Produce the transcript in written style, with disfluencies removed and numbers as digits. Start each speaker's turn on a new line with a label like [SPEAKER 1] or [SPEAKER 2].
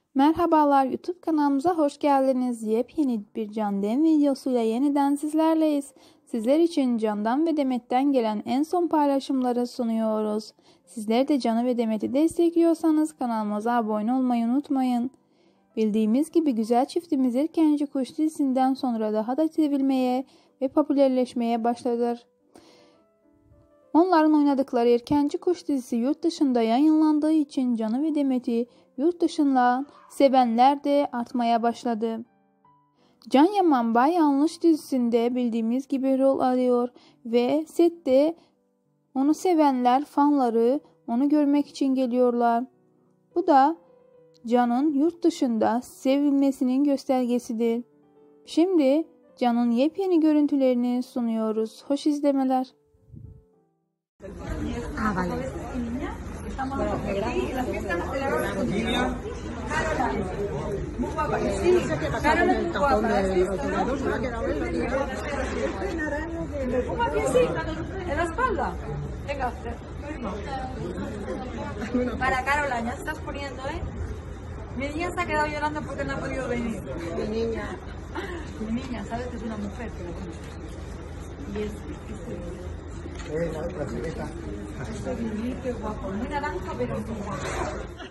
[SPEAKER 1] Merhabalar, YouTube kanalımıza hoş geldiniz. Yepyeni bir Candan videosuyla yeniden sizlerleyiz. Sizler için Candan ve Demet'ten gelen en son paylaşımları sunuyoruz. Sizler de Can'ı ve Demet'i destekliyorsanız kanalımıza abone olmayı unutmayın. Bildiğimiz gibi güzel çiftimiz İrkenci Kuş dizisinden sonra daha da sevilmeye ve popülerleşmeye başladı. Onların oynadıkları İrkenci Kuş dizisi yurt dışında yayınlandığı için Can'ı ve Demet'i yurt dışından sevenler de artmaya başladı. Can Yaman Bay Yanlış dizisinde bildiğimiz gibi rol alıyor ve sette onu sevenler, fanları onu görmek için geliyorlar. Bu da Can'ın yurt dışında sevilmesinin göstergesidir. Şimdi Can'ın yepyeni görüntülerini sunuyoruz. Hoş izlemeler.
[SPEAKER 2] Vale.
[SPEAKER 3] Muy guapa, sí, Carol es muy guapa. ¿Cómo que sí? ¿En la espalda? Venga, para Carola, ya te estás poniendo, ¿eh? Mi niña se ha quedado llorando porque no ha podido venir. Mi niña, sabes que es una mujer, pero bueno. Y es este. Este qué guapo, muy naranja, pero muy guapo.